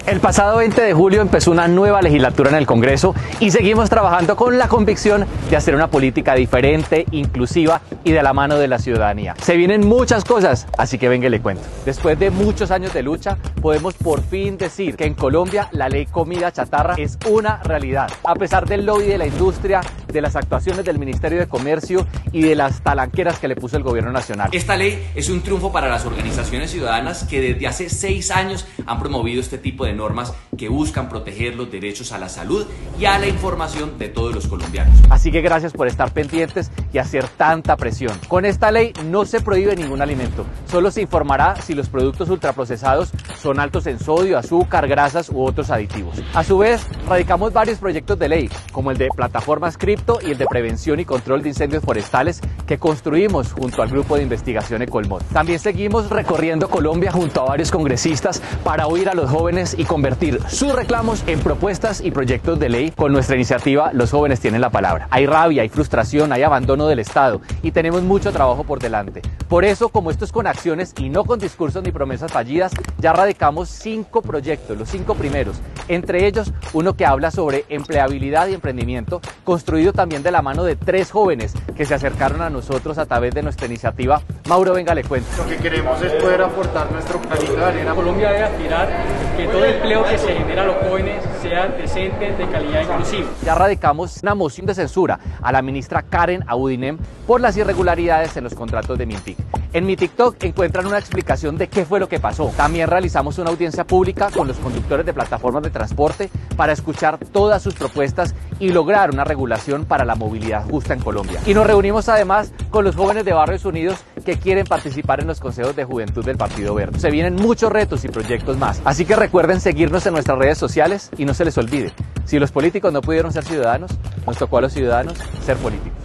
El pasado 20 de julio empezó una nueva legislatura en el Congreso y seguimos trabajando con la convicción de hacer una política diferente, inclusiva y de la mano de la ciudadanía. Se vienen muchas cosas, así que venga y le cuento. Después de muchos años de lucha, podemos por fin decir que en Colombia la ley comida chatarra es una realidad. A pesar del lobby de la industria, de las actuaciones del Ministerio de Comercio y de las talanqueras que le puso el gobierno nacional. Esta ley es un triunfo para las organizaciones ciudadanas que desde hace 6 años han promovido este tipo de normas que buscan proteger los derechos a la salud y a la información de todos los colombianos. Así que gracias por estar pendientes y hacer tanta presión. Con esta ley no se prohíbe ningún alimento, solo se informará si los productos ultraprocesados son altos en sodio, azúcar, grasas u otros aditivos. A su vez, radicamos varios proyectos de ley, como el de plataformas cripto y el de prevención y control de incendios forestales que construimos junto al grupo de investigación Ecolmod. También seguimos recorriendo Colombia junto a varios congresistas para oír a los jóvenes y convertir sus reclamos en propuestas y proyectos de ley. Con nuestra iniciativa, los jóvenes tienen la palabra. Hay rabia, hay frustración, hay abandono del Estado y tenemos mucho trabajo por delante. Por eso, como esto es con acciones y no con discursos ni promesas fallidas, ya radicamos 5 proyectos, los 5 primeros. Entre ellos, uno que habla sobre empleabilidad y emprendimiento, construido también de la mano de 3 jóvenes que se acercaron a nosotros a través de nuestra iniciativa. Mauro, venga, le cuento. Lo que queremos es poder aportar nuestro granito de arena. Colombia debe aspirar que todo empleo que se genera a los jóvenes sea decente, de calidad inclusiva. Ya radicamos una moción de censura a la ministra Karen Abudinem por las irregularidades en los contratos de Mintic. En mi TikTok encuentran una explicación de qué fue lo que pasó. También realizamos una audiencia pública con los conductores de plataformas de transporte para escuchar todas sus propuestas y lograr una regulación para la movilidad justa en Colombia. Y nos reunimos además con los jóvenes de Barrios Unidos que quieren participar en los consejos de juventud del Partido Verde. Se vienen muchos retos y proyectos más. Así que recuerden seguirnos en nuestras redes sociales y no se les olvide, si los políticos no pudieron ser ciudadanos, nos tocó a los ciudadanos ser políticos.